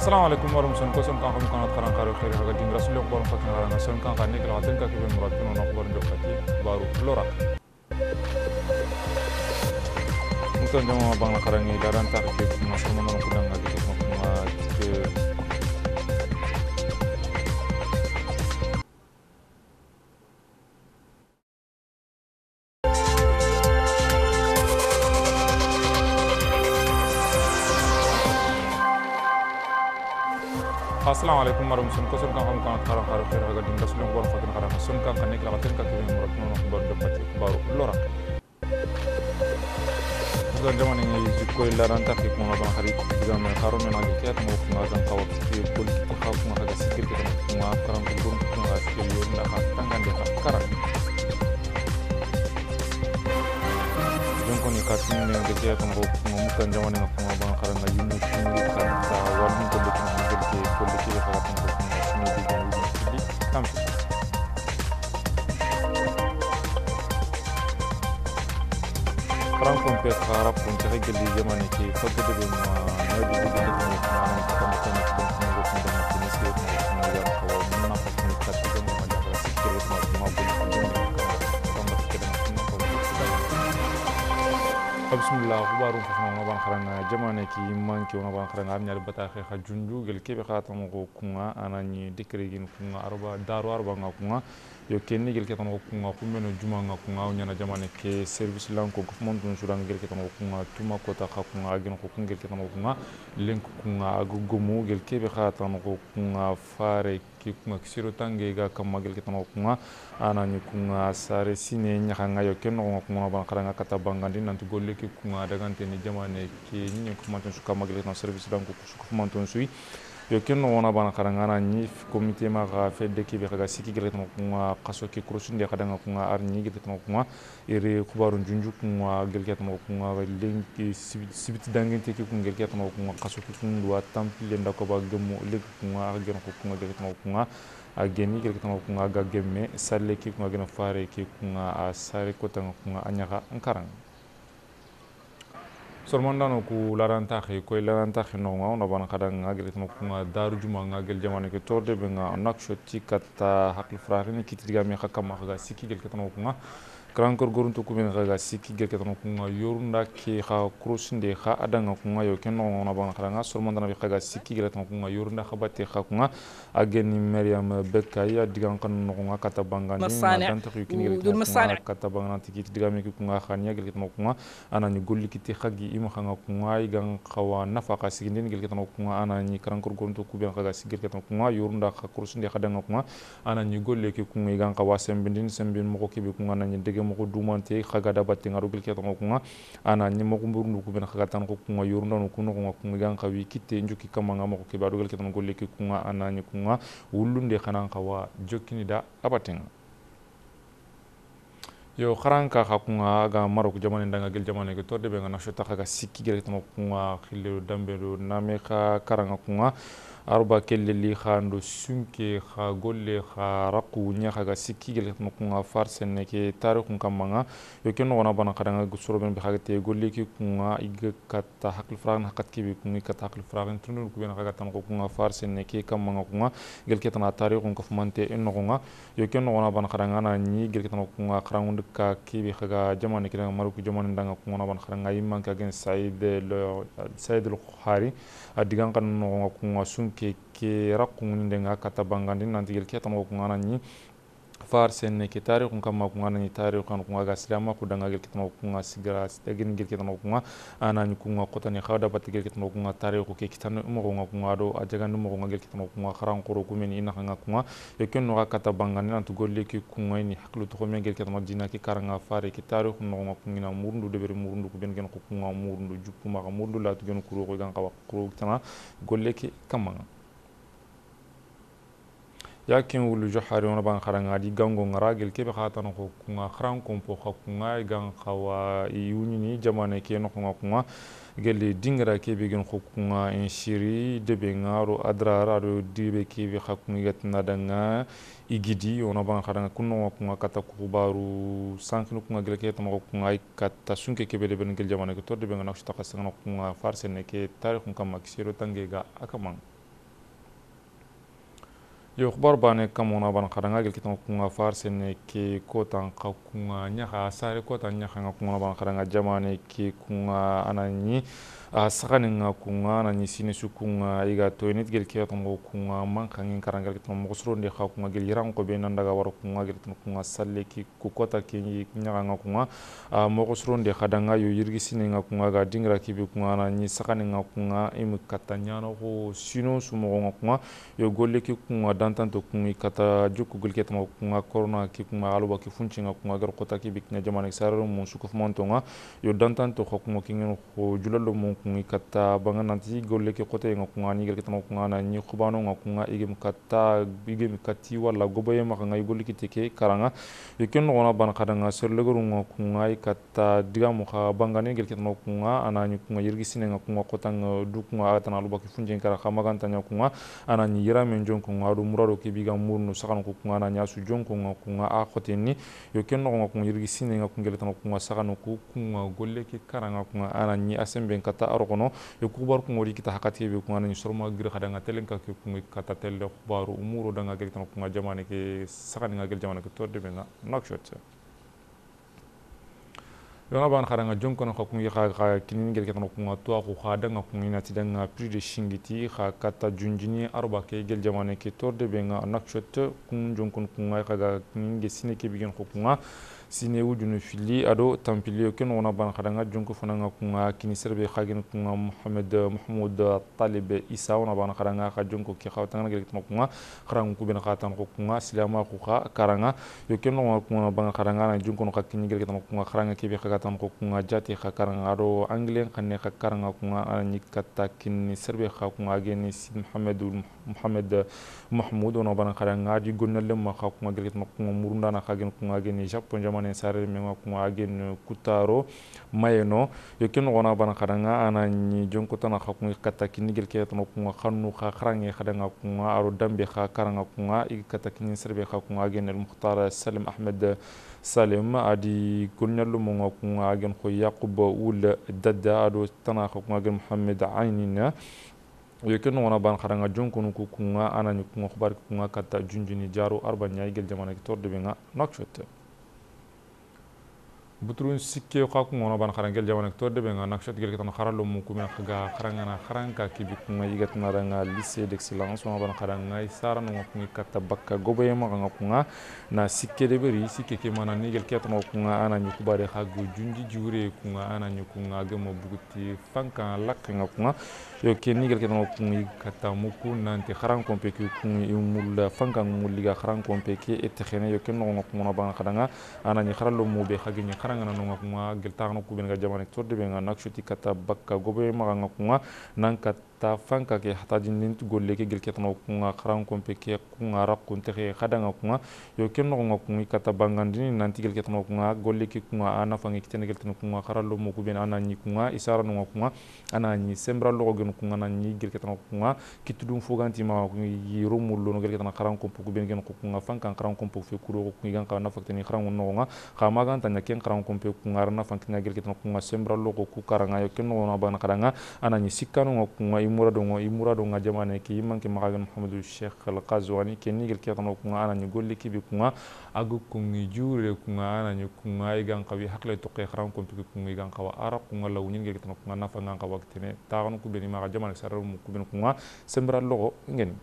Assalamu alaikum warahmatullahi wabarakatuh. Kan kami kanat karang karo khairi haga dingra sulyo baru fakin haranga son kan kan nikla hatin ka kibe murat kuno nak baru dokati baru lorak. Untuk jama bang karangi daran tak ke masa mana kudang lagi ke Assalamu alaikum warahmatullahi wabarakatuh. Kan kami kanat karang karo khairi haga dingra sulyo baru fakin haranga son kan kan nikla hatin ka kibe murat kuno nak baru dokati baru lorak. Untuk jama ni jiko daran tak ke kuma bang hari tiga me karo me nagi kiat mo kuma dan kawat ki politik kau kuma haga sikir kita kuma karang kurun kuma haga sikir yon dah tangan dia karang. Jongko ni katin ni ada kiat mo mukan jama ni kuma bang karang lagi ni kan ta warning politik haga ki politik haga kuma sini di dan di kampus. Karang kompet harap untuk regeli zaman ini fakir dengan nabi dengan orang kita makan dengan jenis yang mengajar kalau mana pun kita juga mengajar sikir itu mabul dengan kamar kita Bismillah baru fasma ngaban kharanga jamane ki manki ngaban kharanga amnya bata kha junju gel kebe khatam ko kunga anani dikrigin kunga arba daru arba ngakunga yo kenni gel ketan ko kunga kumeno juma ngakunga nyana jamane ke service lanko government dun sudan gel ketan ko kunga tuma ko ta kunga agin ko kungel ketan ko kunga lenk kunga agugumu gel kebe khatam ko kunga fare ki kunga kisiro tange ga kamagel ketan ko kunga anani kunga sare sine nyaka yo kenno kunga ban kharanga kata bangandi nantu golle ki kunga dagante ni jamane ki nyinyo kumanton suka magel ketan service lanko suka kumanton sui yo kenno wona bana karangana ni comité ma ga fedde ki be ga siki gele tan ko qaso ki kurusinde kadanga ko ar ni gele tan ko ire kubaru junju ko gele tan ko lenki sibiti dangente ki ko gele tan ko qaso ki ko do tampile ndako ba gemu leg ko ar gele ko gele tan ko ageni gele tan ko ga gemme salle ki ko gena fare ki ko a sare ko tan ko anyaka ankarang sormandano ku larantaxi koy larantaxi nonga ona bana kadang ngagel tano kunga daru juma ngagel jamane ke torde be nga nakshoti katta hakli fragini kitiga mi khakama khaga siki gel ketano kunga krankor gorunto ku ben khaga siki gel ketano kunga yorunda ke kha krosinde kha adanga kunga yo kenno ona bana kadang sormandano bi khaga siki gel ketano kunga yorunda khabate kha kunga ageni Maryam Bekaya digan kan nonga kata bangani danta yukini gel ketano kata bangana tiki diga mi kunga khania gel ketano kunga anani golli kiti khagi ima khanga kunga igang khawa nafaka sigindin gel ketano kunga anani krankor gorunto ku ben khaga sigel ketano kunga yorunda kha krosinde khadanga kunga anani golle ki kunga igang khawa sembindin sembin moko kibe kunga anani dege moko dumante khaga dabate ngaro gel ketano kunga anani moko mburundu ku ben khaga tan ko kunga yorunda no kuno kunga igang khawi kitte njuki kamanga moko kibe ado gel ketano golle ki kunga anani kunga wulunde khanan khawa jokkini da abatenga yo kharanka khakunga ga marok jamane ndanga gel jamane ke torde be nga nashota khaga sikki gel tan kunga khille dambe do name kha karanga kunga arba kelle li khando sunke kha golle kha raqu nya khaga sikki gel tan kunga farsene ke tarikhun kamanga yo kenno wana bana khadanga gusoro ben be khagate golle ki kunga ig katta hakl fragan hakat ki be kunga katta hakl fragan tunu ku ben khaga tan kunga farsene ke kamanga kunga gel ke tan tarikhun kafmante enno kunga yo kenno wana bana khadanga na ni gel ke tan kunga kharangun ka kibi khaga jamane kira maruku jamane ndanga ko ngona ban khanga yimman ka gen Said al-Khari adigan kan no ko sunke ke rakku ndenga kata bangandi nanti gel ke tan ko ngana ni farsen ne ke tarikhun kamma ko ngana ni tarikhun ko ga silama ko danga gel ke tan ko sigara stegen gel ke tan ko anani ko ngotani khawda bat gel ke tan ko tarikhu ke kitan mo ko ngado ajaga no ko gel ke tan ko kharan ko ko men ina khanga ko e ken no kata bangani nanti golle ki ko ngani haklu to ko men gel ke tan dina ki karanga fare ki tarikhun no ko ngina murndu de ber murndu ko ben gen ko murndu juppu ma murndu la to gen ko ko gan kawa ko tan golle ki kamanga yakin wulu johari ona ban kharanga di gango ngaragel kebe khatano ko kunga khran kompo khakunga gan khawa yunini jamane ke no kunga gelle dingra kebe gen kunga inshiri debe ngaro adrara do dibe kebe khakunga yatna danga igidi ona ban kharanga kunno kunga kata kubaru sankino kunga gele ke tamo kunga kata sunke kebe de ben gel jamane ko torde be ngana khata khasanga kunga farsene ke tarikhun kam maksiro tangega akamang yo khbar bane kamona ban khadanga gel kitan kunga farsene ke kotan kunga nyaka sare kotan nyaka nga kunga ban khadanga jamane ke kunga anani sakani nga kunga anani sinisu kunga iga to nit gel kitan kunga man khangin karanga kitan mo suro ndi kha kunga gel yiran ko be nan daga war kunga gel kitan kunga salle ki ku kota ke nyaka nga kunga mo suro ndi khadanga yo yirgi sine nga kunga ga dingra kibi kunga anani sakani nga kunga im katanyano ko sino sumo nga kunga yo golle ki kunga dantanto kungi kata jukku gulke tama kunga corona ki kunga aluba ki funchinga kunga gar kota ki biknya jamane sararo mun sukuf montonga yo dantanto kunga kingen ko julalo mun kungi kata bangananti golle ki kota nga kunga ni gar tama kunga na ni khubano nga kunga igem kati wala goboye ma nga golle ki teke karanga yo ken no ban kadanga serlegoro nga kunga kata digamu kha bangane gar tama kunga anani kunga yirgisine nga kunga kota nga du kunga atana aluba ki funchin kara khamaganta nya kunga anani yiramen jonko ngadu murado ke biga murnu sakan ko kunga na su jonko nga kunga a khoteni yo kenno nga kunga yirgi sine nga kunga tan kunga sakan ko kunga golle ke karanga kunga anani asembe kata arkono yo kubar ko ngori kita hakati be kunga ni sorma gira khadanga telenka ke kunga kata telle khubaru umuro danga gel tan kunga jamane ke sakan nga gel jamane ke torde be nga nakshot yona ban khadanga jonko na khakun kha kinin gel ketan kunga to ko khadanga kunga tidanga prix de shingiti kha kata junjini arba ke gel jamane ke torde be nga nakshot kun jonkon kunga kha kinin ge sine ke bigen kunga sine wujunu fili ado tampili ken wona ban khadanga jonko fananga kunga kini serbe khagin kunga mahmoud talib isa wona ban khadanga kha jonko ki khawtanga gel ketan kunga kharang ku ben khatan ko kunga silama ku kha karanga yo ken wona kunga ban khadanga na jonko no kini gel ketan kunga kharanga ke be khagatan ko kunga jati kha karanga ado anglen khanne kha karanga kunga ani katta kini serbe kha kunga geni sid muhammad mahmoud wona ban khadanga di gonnal ma kha kunga gel ketan kunga murunda na khagen kunga geni japon jamane sare menga kunga agen kutaro mayeno yo ken wona ban khadanga anani jonko tan kha kunga katta kini gel ketan kunga khannu kha kharange khadanga kunga aro dambe kha karanga kunga ig katta kini serbe kha kunga gen al mukhtar salim ahmed salim adi gonnal mo kunga agen ko yaqub ul dadda ado tan kha kunga gen muhammad aynina yo ken wona ban khadanga jonko nu kunga anani kunga khabar kunga katta junjini jaro arba nyaay gel jamana ki torde be nga nakshot buturun sikke khaku ngona ban kharangel jamana to de be nga nakshot gel ketan kharalo mu kumena khaga kharangana kharanka kibi kunga yigat naranga lycée d'excellence wona ban kharanga sarano kunga katta bakka goboyema nga kunga na sikke de beri sikke ke mana nigel ketan kunga ana nyu kubare khagu junji jure kunga ana nyu kunga gemo buguti fanka lak nga kunga yo ke nigel ketan kunga katta muku nanti kharang kompe ku kunga yumul fanka muliga kharang kompe ke etkhene yo ken ngona ban kharanga ana nyu kharalo mu be khagi ngana no kunga gel tagno ku ben ga jamane torde be nga nakshoti kata bakka gobe ma nga kunga nan kata fanka ke hataji nin golle ke gel ketno kunga kharan kompe ke kunga rakun te khada nga kunga yo kenno nga kunga kata bangandini nanti gel ketno kunga golle ke kunga ana fangi kitene gel ketno kunga kharalo mo ku ben ana ni kunga isara no kunga ana ni sembra lo gen kunga na ni gel ketno kunga kitudum foganti ma yi romullo no gel ketno kharan kompe ku ben gen kunga fanka kharan kompe fe kuro ku gan ka na fakteni kharan no nga khama gan tanya ken kharan kompe kungarna fankinga gel ketan kunga sembra logo ku karanga yo kenno na bana karanga anani sikkanu kunga imurado nga jamane ki manke magagan muhammadu sheikh al qazwani kenni gel ketan kunga anani golli kibi kunga agu kungi jure kunga anani kunga igan qawi hakle to qe kharan kompe kunga igan qawa ara kunga law nyin gel ketan kunga nafa ngan qawa kitene taanu ku beni maga jamane sarar mu ku ben kunga sembra logo ngeni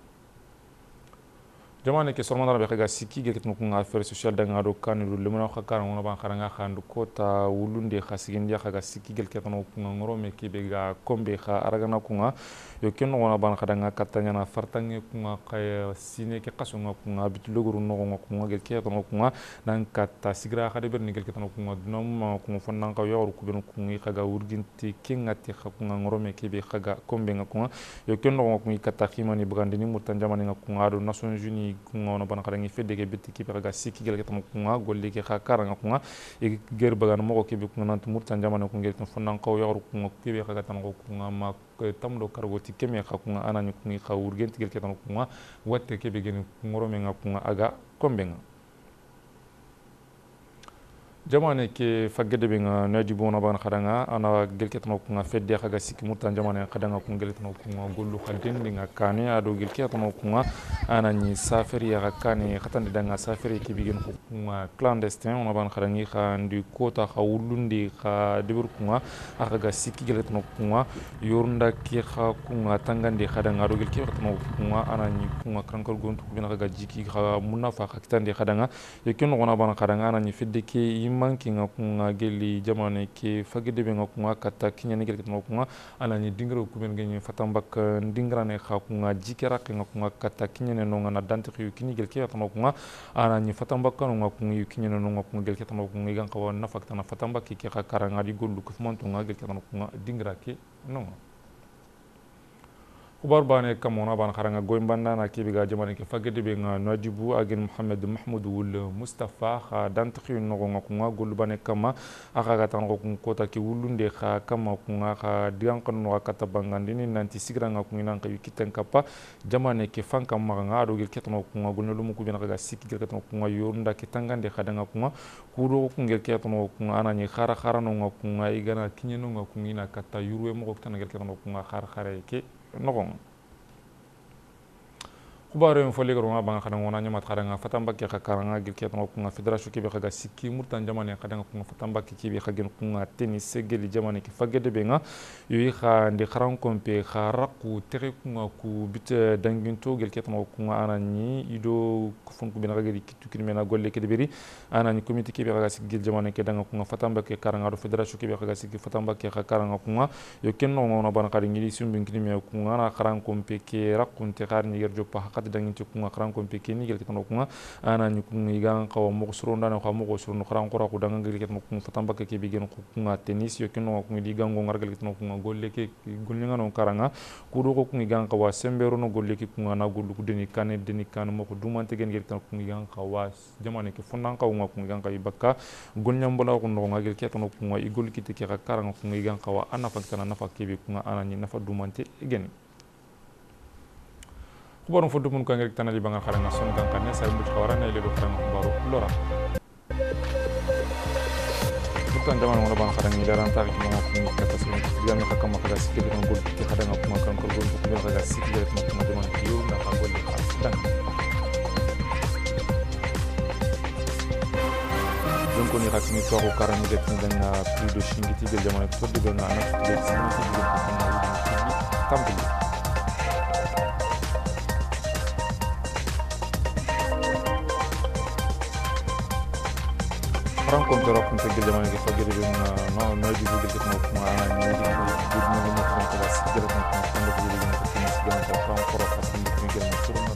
jamane ke sormandana be khaga sikki ge ketno kunga affaire social danga do kanilu lemuna khakara ngona ban kharanga khandu kota wulunde khasigen dia khaga sikki gel ketno kunga ngoro me ke be ga kombe kha aragana kunga yo kenno ngona ban khadanga katanya na fartange kunga khay sine ke qasunga kunga bituluguru no kunga gel ketno kunga nan katta sigra khade ber ni gel ketno kunga nom kunga fonnan ka yoru ku ben kunga khaga urginti kengati kunga ngoro me ke be khaga kombe nga kunga yo kenno kunga katta khimani bugandini mutan jamane nga kunga do Nations Unies kunga ona bana kharangi fedde ke bitti ki pega sikki gel ketam kunga golle ke khakara nga kunga e ger bagan mo ke be kunga nant murtan jamane kunga tan fonnan qaw yoru kunga ke be khaga tan kunga ma tamdo kargoti keme kunga anani kunga khawur genti gel ketam kunga watte ke be gen ngoro me nga kunga aga kombe nga jamane ke fagede be nga nadi bona ban khadanga ana gelketno ko nga fedde khaga sikki murtan jamane khadanga ko gelketno ko nga gollu khaldin dinga kane ado gelketno ko nga ana ni safari ya kane khatande danga safari ke bigen ko nga clandestin ona ban khadangi khandi kota khawulundi kha debur ko nga khaga sikki gelketno ko nga yornda ke kha ko nga tangande khadanga ado gelketno ko nga ana ni ko nga krankol gontu ko bina khaga jiki kha munafa khakitande khadanga yekin ona ban khadanga ana ni fedde ke manki nga kunga geli jamane ke fagede be nga kunga kata kinya ni gel ketno kunga ana ni dingro ku ben ngeni fatambak dingrane kha kunga jikera nga kunga kata kinya ne no nga na dante khiyu kini gel ketno kunga ana ni fatambak nga kunga yu kinya no nga kunga gel ketno kunga gan kawa na fakta na fatambak ke kha karanga di gollu ku fonto nga gel ketno kunga dingra ke no kubar bane kamona ban kharanga goymbanda na kibiga jamane ke fagede be nga nadibu agen Mohamed Mahmoud wul Mustafa kha dantri no nga kunga gol bane kama aka gatan ko kota ki wulunde kha kama kunga kha dian kan no kata bangandini nanti sigra nga kunga nan kayu kiten kapa jamane ke fanka maga do gel ketno kunga gol no ku bena ga sikki gel ketno kunga yornda ke tangande khadanga kunga kudo kungel ketno kunga anani khara khara no nga kunga igana kinyeno nga kunga ina kata yurwe mo ko tan gel ketno kunga khara khara ke nogon kubare en folle garo ngaba khana ngona nyama khadanga fatamba ke khakaranga gilket no kunga federation ke be khaga sikki murtan jamane khadanga kunga fatamba ke be khagen kunga tennis segeli jamane ke fagede be nga yoyi kha ndi kharan kompe kharaku tere kunga ku bit danginto gilket no kunga anani ido fon ku be khaga kitu kinmena golle ke deberi anani comité ke be khaga sikki jamane ke danga kunga fatamba ke karanga do federation ke be khaga sikki fatamba ke khakaranga kunga yo kenno ngona ban khadi ngiri sumbin kinme kunga na kharan kompe ke rakunte kharni yerjo pa dangin ci kunga kran ko pe keni gel ketano kunga ana ni kunga igan kawa mo suru ndana ko mo suru no kran ko ra ko danga gel ketano kunga fatamba ke be gen ko kunga tennis yo kenno kunga diga ngo ngar gel ketano kunga golle ke golnga no karanga ku do ko kunga igan kawa sembero no golle ke kunga na gollu ku deni kan mo ko dumante gen gel ketano kunga igan kawa jamane ke fondan kawa kunga igan kawa bakka golnyam bola ko no ngel ketano kunga igol kite ke karanga kunga igan kawa ana fakana nafa ke be kunga ana ni nafa dumante gen kubaru fodu mun ko ngir tanali bangal xaranga son kan kan sa mu xawarana ile do xaranga kubaru lora bukan zaman ngona ban xaranga daran tax ki mo ko kata sun diam ka kam ka sikki do ngol ki xadanga ko man kan ko gol ko be ga sikki do mo ko man ki yo na ka gol xastan donc on ira fini to ko karanga det na plus de shingiti de zaman to de na na de siniti de ko na tambi Franco però appunto che diamano che fa dire no noi di Google che stiamo fumando noi di Google non facciamo la sigla con quando vi dicono che si sigla per fare ancora facendo che non sono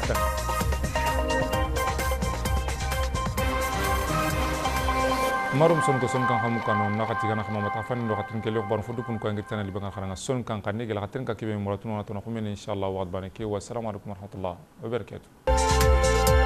marum son ko son kan xamu kan na xati gana xamama ta fan ndo xatin ke lo xbar fodu pun ko ngir tanali bangal xaranga son kan kan ne gel xatin ka kibe mo ratuna to na xumene inshallah wa adbane ke wa assalamu alaikum wa rahmatullah wa barakatuh